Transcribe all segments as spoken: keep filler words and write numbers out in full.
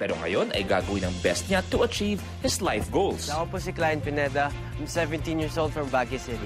Pero ngayon ay gagawin ang best niya to achieve his life goals. Ako po si Klynn Pineda. I'm seventeen years old from Baguio City.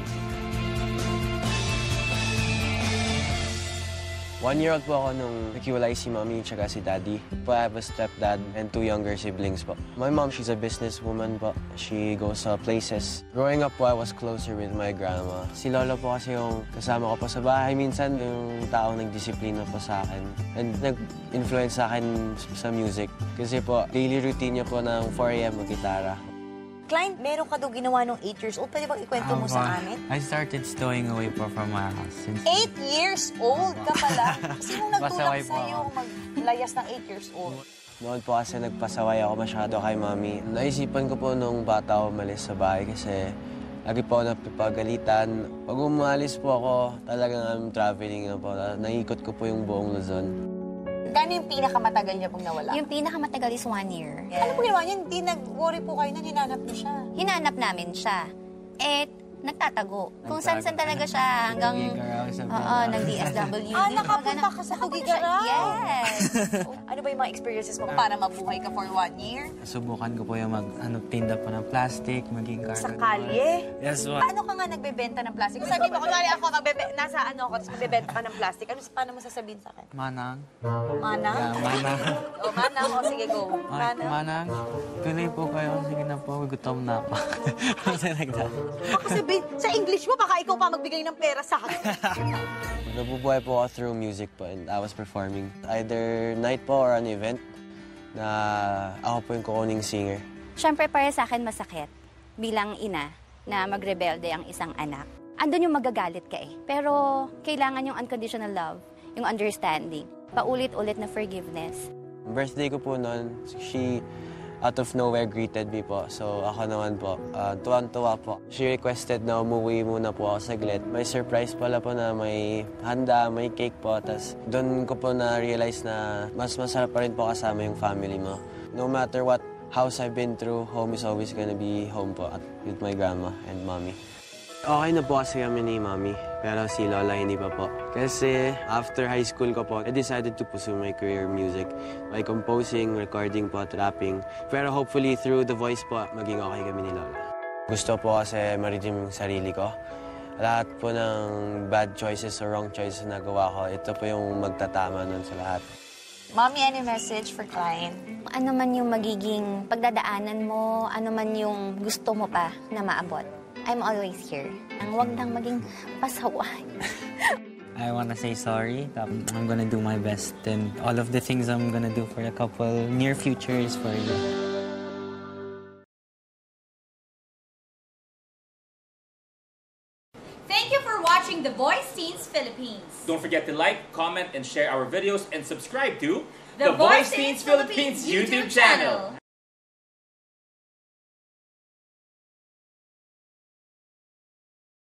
One year old po ako nung nakiwalay si mommy at si daddy. I have a stepdad and two younger siblings po. My mom, she's a businesswoman po. She goes uh, places. Growing up po, I was closer with my grandma. Si Lolo po kasi yung kasama ko po sa bahay. Minsan yung taong nagdisiplina po sa akin. And nag-influence sa akin sa music. Kasi po, daily routine niya po ng four A M mag-gitara. Klynn, meron ka daw ginawa nung eight years old. Pwede bang ikwento um, mo sa amin? I started stowing away po from my house. Since eight years old ka pala? Sinong nagtulak sa'yo maglayas ng eight years old? Noon po kasi nagpasaway ako masyado kay mami. Naisipan ko po nung bata ako umalis sa bahay kasi lagi po ako napipagalitan. Pag umalis po ako, talagang I'm traveling na po. Naikot ko po yung buong Luzon. Kano yung pinakamatagal niya pong nawala? Yung pinakamatagal is one year. Yeah. Ano po ginawa niya? Hindi nag-worry po kayo na hinanap niyo siya? Hinanap namin siya. Eh, nagtatago. Kung saan-saan talaga siya hanggang... Oo, nag-D S W. Ah, nakapunta ka sa Tugigaraw? Yes. Ano ba yung mga experiences mo para mabuhay ka for one year? Subukan ko po yung mag, ano, tinda po ng plastic, maging cargo. Sa kalye? Yes, po. Paano ka nga nagbebenta ng plastic? Sabi mo, kunwari ako, magbe- nasa ano ako, tapos magbebenta ka ng plastic. Ano, paano mo sasabihin sa akin? Manang. Manang? Yeah, manang. O, manang. O, sige, go. Ay, Manang. manang, tuloy po kayo. Sige na po, gutom na ako. Something like that. Baka sabihin, sa English mo, baka ikaw pa magbigay ng pera sa akin. Nabubuhay po ako through music po and I was performing. Either night po or an event na ako po yung kukuning singer. Siyempre, para sa akin masakit bilang ina na magrebelde ang isang anak. Andun yung magagalit ka eh. Pero kailangan yung unconditional love, yung understanding, paulit-ulit na forgiveness. Birthday ko po noon, she out of nowhere greeted me po. So ako naman po, uh, tuwan-tuwa po. She requested na umuwi muna po ako saglit. May surprise pala po na may handa, may cake po. Tapos doon ko po na-realize na mas masarap pa rin po kasama yung family mo. No matter what house I've been through, home is always gonna be home po at with my grandma and mommy. Okay na po kasi kami ni Mami, pero si Lola hindi pa po. Kasi after high school ko po, I decided to pursue my career music by composing, recording po at rapping. Pero hopefully through the voice po, maging okay kami ni Lola. Gusto po kasi ma-redeem yung sarili ko. Lahat po ng bad choices or wrong choices na gawa ko, ito po yung magtatama nun sa lahat. Mommy, any message for Klynn? Ano man yung magiging pagdadaanan mo, ano man yung gusto mo pa na maabot. I'm always here. Ang wag lang maging pasaway. I wanna say sorry. I'm gonna do my best and all of the things I'm gonna do for a couple near future is for you. Thank you for watching The Voice Teens Philippines. Don't forget to like, comment, and share our videos and subscribe to The Voice Teens Philippines YouTube channel.